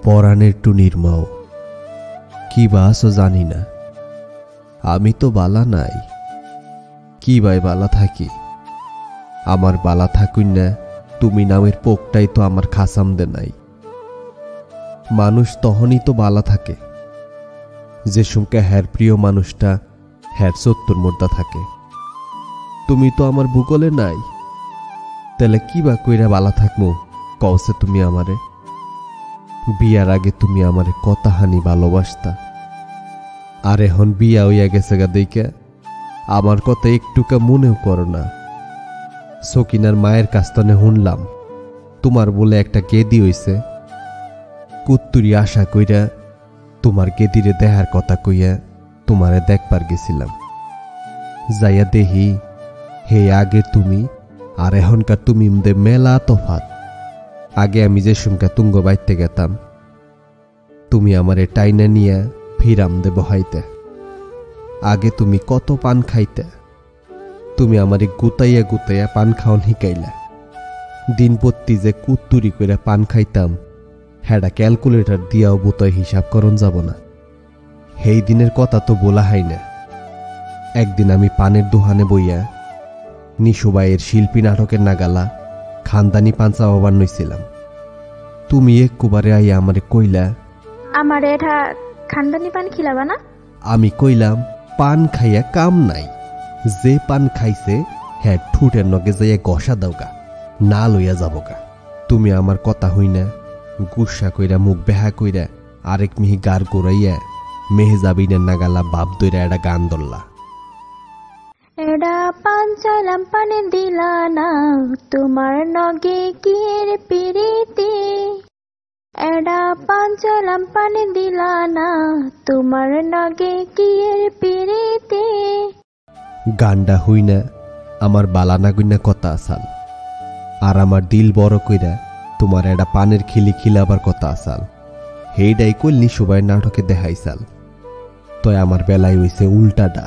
পরাণের টুনির মাও কি বাসও জানি না। আমি তো বালা নাই, কি বাই বালা থাকি। আমার বালা থাকুন না তুমি নামের পোকটাই তো আমার খাসাম দে নাই। মানুষ তখনই তো বালা থাকে যে সুমকে হ্যার প্রিয় মানুষটা হ্যার ৭০ মোর্দা থাকে। তুমি তো আমার ভূগোলে নাই, তাহলে কি বা কইরা বালা থাকবো কওছে তুমি আমারে? বিয়ার আগে তুমি আমারে কতহানি ভালোবাসতা, আর এখন বিয়া হইয়া গেছে গা দেইকা আমার কথা একটুকা মনেও করো না। সকিনার মায়ের কাস্তনে শুনলাম তোমার বলে একটা গেদি হইছে। কুত্তুরি আশা কইরা তোমার গেদিরে দেহার কথা কইয়া তোমারে দেখবার গেছিলাম। যাইয়া দেহি হে আগে তুমি আর এখনকার তুমি মেলা তফাত। আগে আমি যে সুমকা তুঙ্গ বাইতে গেতাম তুমি আমারে টাইনা নিয়া ফিরাম দে বহাইতে। আগে তুমি কত পান খাইতে, তুমি আমারে গুতাইয়া গুতাইয়া পান খাওন শিকাইলা। দিনপত্তি যে কুত্তুরি করে পান খাইতাম হ্যাডা ক্যালকুলেটর দিয়াও বুতয় হিসাব করন যাব না। সেই দিনের কথা তো বলা হয় না। একদিন আমি পানের দোহানে বইয়া নিশুবাইয়ের শিল্পী নাটকের নাগালা খানদানি পাঞ্চা হবার নইছিলাম। তুমি একবারে আইয়া আমারে কইলা আমার এটা খানদানি পান খিলাবা না? আমি কইলাম পান খাইয়া কাম নাই, যে পান খাইছে হ্যাঁ ঠুটের নগে যাইয়া গসা দাওগা, না লইয়া যাবগা। তুমি আমার কথা হই না গুসা কইরা মুখ বেহা কইরা আরেক মিহি গার গোড়াইয়া মেহজাবিনের নাগালা বাপ দইরা একটা গান ধরলা। এডা পান চাইলাম পানে দিলা না, তোমার নগে কিয়ের পিরিতি। এডা পান চাইলাম পানে দিলা না, তোমার নগে কিয়ের পিরিতি। গানডা হই না আমার বালানা গুইনা কথা আসাল, আর আমার দিল বড় কইরা তোমার একটা পানের খিলি খিলাবার কথা আসাল। হেইডাই কইলনি সবাই নাটকে দেখাইসাল। তয় আমার বেলায় হইছে উল্টাটা।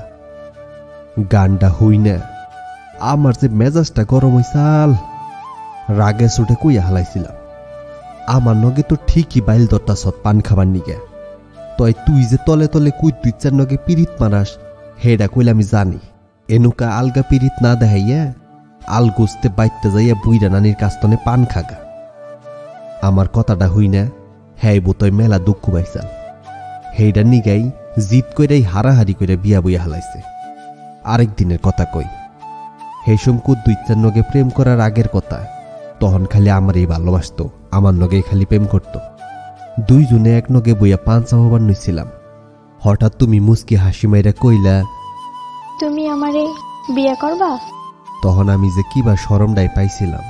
গানটা হই না আমার যে মেজাজটা গরম হইসাল, রাগে ছুটে কইয়া হালাইছিলাম আমার নগে তো ঠিকই বাইল দরটা সৎ পান খাবার নিগে। তয় তুই যে তলে তলে কুই তুই চার নগে পিরিত মারাস হেডা কইলে আমি জানি। এনুকা আলগা পিরিত না দেখাইয়া আল গুছতে বাইতে যাইয়া বুইরা নানির কাস্তনে পান খাগা। আমার কথাটা হই না হ্যাঁ বোতয় মেলা দুঃখ পাইছাল। হেইডা নিগাই জিত কইরাই হারাহারি কইরা বিয়া বইয়া হালাইছে। আরেক দিনের কথা কই, হেসম কুদ্দু ইচ্ছার নগে প্রেম করার আগের কথা। তখন খালি আমারই ভালোবাসতো, আমার নগে খালি প্রেম করত। দুইজনে এক নগে বইয়া পাঞ্চা হবার নইছিলাম। হঠাৎ তুমি মুস্কি হাসি মাইরা কইলা তুমি আমারে বিয়া করবা? তখন আমি যে কিবা শরমডাই পাইছিলাম।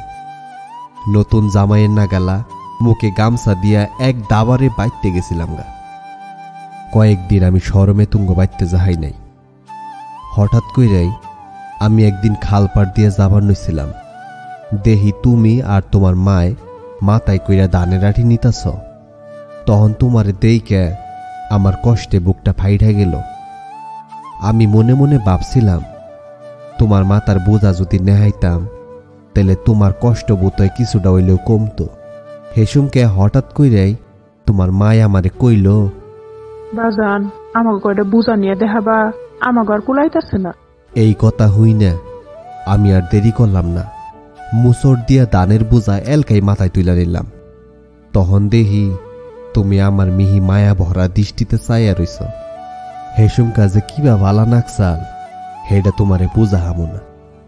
নতুন জামাইয়ের নাগালা মুখে গামছা দিয়া এক দাবারে বাইতে গেছিলাম গা। কয়েকদিন আমি শরমে তুঙ্গ বাইতে যাহাই নাই। হঠাৎ কইরাই আমি একদিন খাল পাড় দিয়ে যাবার নইছিলাম। দেহি তুমি আর তোমার মায় মাথায় কইরা দানের আঠি নিতাছ। তখন তোমারে দেইকে আমার কষ্টে বুকটা ফাইটা গেল। আমি মনে মনে ভাবছিলাম তোমার মাতার বোঝা যদি নেহাইতাম তাহলে তোমার কষ্ট বোধহয় কিছুটা হইলেও কমতো। হেসুমকে হঠাৎ কইরাই তোমার মায় আমারে কইল, বাজান আমাকে কয়টা বুঝা নিয়ে দেখাবা, আমাকে আর কুলাইতেছে না। এই কথা হই না আমি আর দেরি করলাম না, মুসর দিয়া দানের বোঝা এলকাই মাথায় তুলে নিলাম। তখন দেহি তুমি আমার মিহি মায়া ভরা দৃষ্টিতে চাইয়া রইছ। হেসুম কাজে কিবা ভালা নাকসাল হেডা তোমারে বোঝা হামো না।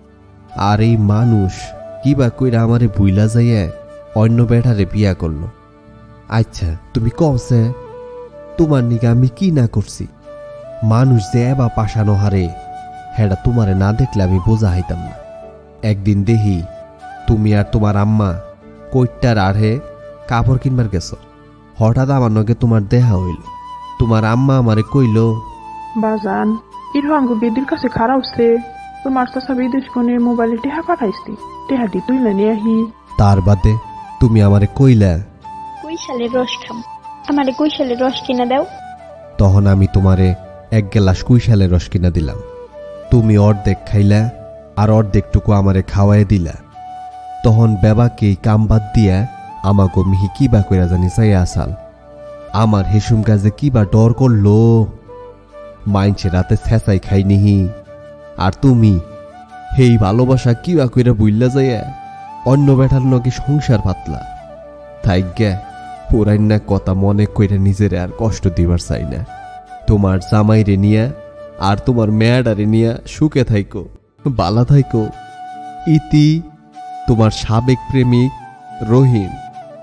আর এই মানুষ কিবা কইরা আমারে ভুইলা যাইয়া অন্য বেটারে বিয়া করলো। আচ্ছা তুমি কওছে তোমার নিকে আমি কি না করছি? মানুষ যে এবা পাশানো হারে হেডা তোমারে না দেখলে আমি বোঝা হাইতাম না। একদিন দেহি তুমি আর তোমার আম্মা কইটার আড়ে কাপড় কিনবার গেছ। হঠাৎ আমার নগে তোমার দেহা হইল। তোমার আম্মা আমারে কইল, বাজান ইরহাঙ্গ বেদির কাছে খারাপছে, তোমার চাচা বিদেশ কোনে মোবাইলে টেহা পাঠাইছি, টেহাটি তুইলে নিয়ে আহি। তার বাদে তুমি আমারে কইলা কুইশালের রস খাম, আমারে কুইশালের রস কিনা দাও। তখন আমি তোমারে এক গ্লাস কুইশালের রস কিনা দিলাম। তুমি অর্ধেক খাইলা আর অর্ধেকটুকু আমারে খাওয়াই দিলা। তখন বেবাকে কাম বাদ দিয়া আমাকে মিহি কিবা কইরা জানি চাইয়া আসাল। আমার হেসুম কাজে কিবা ডর করলো মাইনছে রাতে ছেঁচাই খাইনিহি আর তুমি হেই ভালোবাসা কিবা কইরা বুইল্লা যায় অন্য বেটার নকি সংসার পাতলা তাই গে পুরাইন না কথা মনে কইরা নিজেরে আর কষ্ট দিবার চাই না তোমার জামাইরে নিয়া আর তোমার মেয়াডারে নিয়া সুখে থাইকো বালা থাইকো ইতি তোমার সাবেক প্রেমিক রহিম।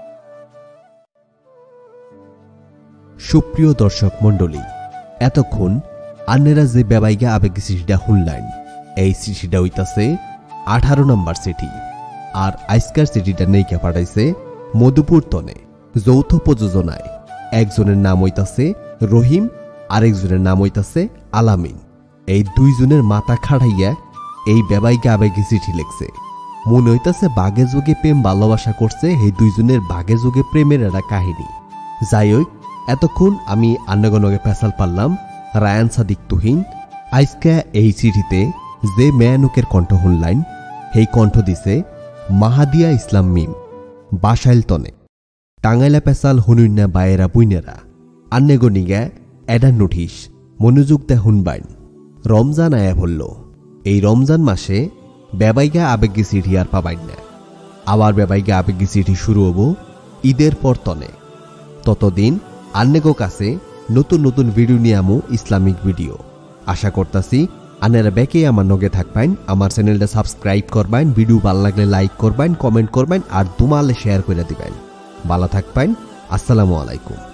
সুপ্রিয় দর্শক মণ্ডলী, এতক্ষণ আন্নেরা যে বেবাইগা আবেগ চিঠিটা শুনলেন এই চিঠিটা হইতাছে 18 নম্বর চিঠি। আর আজকার চিঠিটা নেইকা পাঠাইছে মধুপুর তনে যৌথ প্রযোজনায়। একজনের নাম হইতাছে রহিম, আরেকজনের নাম হইতাছে আলামিন। এই দুইজনের মাথা খাড়াইয়া এই বেবাইগা আবেগে চিঠি লিখছে। মনে হইতাছে বাগে যোগে প্রেম ভালোবাসা করছে এই দুইজনের বাগে যোগে প্রেমের একটা কাহিনী। যাই হোক, এতক্ষণ আমি আন্নাগনগে পেশাল পারলাম রায়ান সাদিক তুহিন। আজকে এই চিঠিতে যে মেয়ানুকের কণ্ঠ শুনলাইন সেই কণ্ঠ দিছে মাহাদিয়া ইসলাম মিম বাসাইল তনে। টাঙ্গাইলা পেশাল হনুন্যা বায়েরা বুইনেরা আন্নেগনিগা এডার নোটিশ মনোযোগ দে শুনবাইন। রমজান আয়া বলল, এই রমজান মাসে বেবাইগা আবেগী চিঠি আর পাবাইন না। আবার বেবাইগা আবেগী চিঠি শুরু হবো ঈদের পর তনে। ততদিন আন্নেগো কাছে নতুন নতুন ভিডিও নিয়ে আমু ইসলামিক ভিডিও। আশা করতাছি আনেরা বেকে আমার নগে থাকবেন। আমার চ্যানেলটা সাবস্ক্রাইব করবেন, ভিডিও ভালো লাগলে লাইক করবেন, কমেন্ট করবেন আর দুমালে শেয়ার করে দিবেন। ভালো থাকবেন। আসসালামু আলাইকুম।